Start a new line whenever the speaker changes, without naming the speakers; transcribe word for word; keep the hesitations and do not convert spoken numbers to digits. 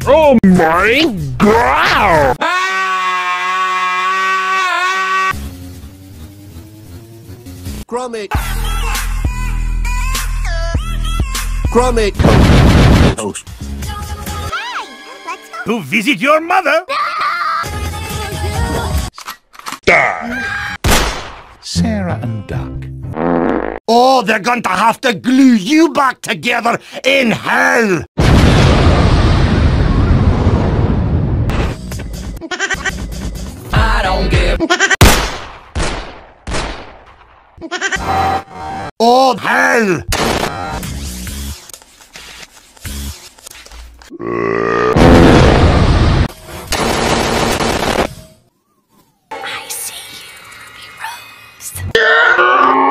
Oh my god!
Gromit! Gromit! Oh.
To visit your mother?
Die!
Sarah and Duck. Oh, they're going to have to glue you back together in hell!
I don't give.
Oh, hell!
I see you, Ruby Rose.